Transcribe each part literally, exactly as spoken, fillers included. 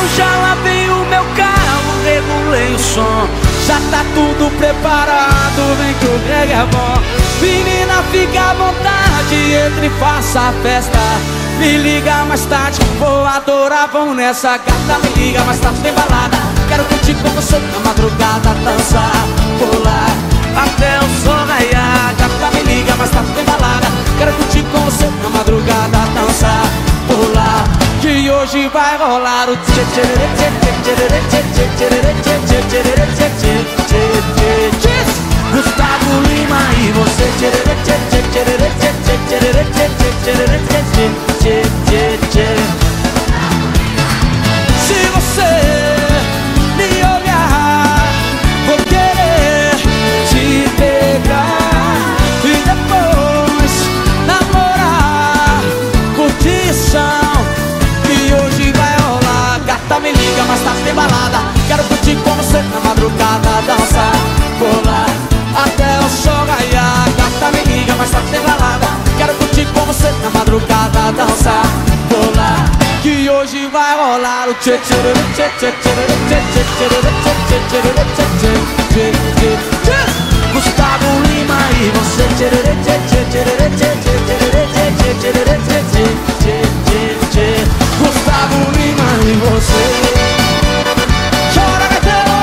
Eu já lavei o meu carro, regulei o som, já tá tudo preparado, vem que o Greg é bom. Menina, fica à vontade, entre e faça a festa. Me liga mais tarde, vou adorar, vamos nessa gata. Me liga mais tarde, tem balada. Quero curtir com você na madrugada, dançar, pular até o sol raiar. Gata, me liga mais tarde, tem balada. Quero curtir com você na madrugada, dançar, pular, que hoje vai rolar o tchê tchê tchê tchê tchê tchê tchê tchê tchê tchê tchê tchê tchê. Gustavo Lima e você tchê tchê tchê tchê tchê tchê tchê tchê tchê tchê tchê tchê. Se você me olhar, vou querer te pegar e depois namorar, curtição, que hoje vai rolar. Gata, me liga, mas tá tem balada. Quero curtir com você na madrugada, dançar, pular até o sol raiar. Gata, me liga, mas tá tem balada. Quero curtir com você na madrugada, dançar, pular, que hoje vai rolar o tchê tchê tchê tchê tchê tchê tchê tchê tchê tchê tchê tchê. Gustavo Lima e você tchê tchê tchê tchê tchê tchê tchê tchê tchê. Gustavo Lima e você. Chora, gaiteiro!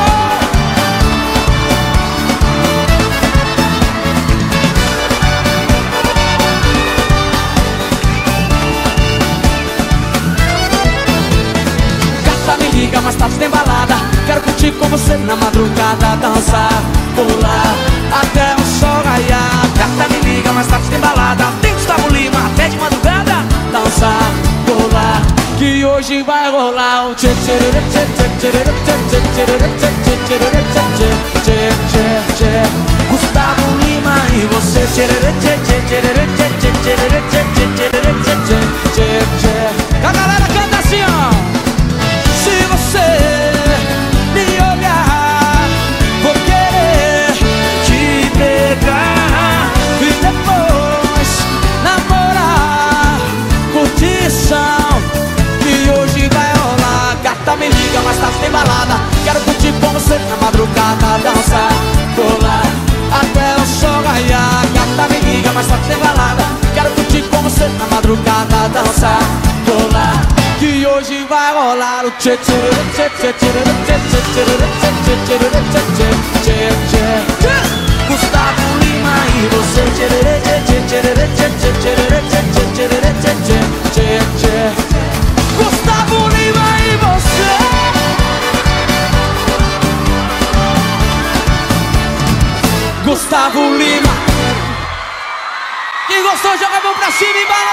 Me liga, mais tarde tem balada. Quero curtir com você na madrugada, dançar, pular até o sol raiar. Gata, me liga, mais tarde tem balada. Tem Gustavo Lima até de madrugada, dançar, pular, que hoje vai rolar o tchê tchê tchê tchê tchê tchê tchê tchê tchê tchê tchê. Gustavo Lima e você tchê tchê tchê tchê tchê tchê tchê tchê tchê. A galera canta assim, ó. Se você me olhar, vou querer te pegar e depois namorar, curtição, que hoje vai rolar. Gata, me liga, mais tarde tem balada. Quero curtir com você na madrugada, dançar, pular até o sol raiar. Gata, me liga, mais tarde tem balada. Quero curtir com você na madrugada, dançar, pular, que hoje vai rolar o tchê tchê tchê tchê tchê tchê tchê tchê tchê. Gustavo Lima e você tchê tchê tchê tchê tchê tchê tchê. Gustavo Lima e você. Gustavo Lima. Quem gostou, joga a mão pra cima e bala.